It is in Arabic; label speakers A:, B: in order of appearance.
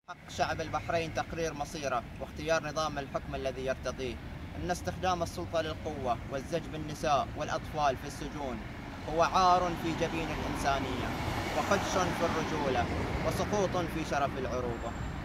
A: حق شعب البحرين تقرير مصيره واختيار نظام الحكم الذي يرتضيه. إن استخدام السلطة للقوة والزج بالنساء والأطفال في السجون هو عار في جبين الإنسانية، وخدش في الرجولة، وسقوط في شرف العروبة.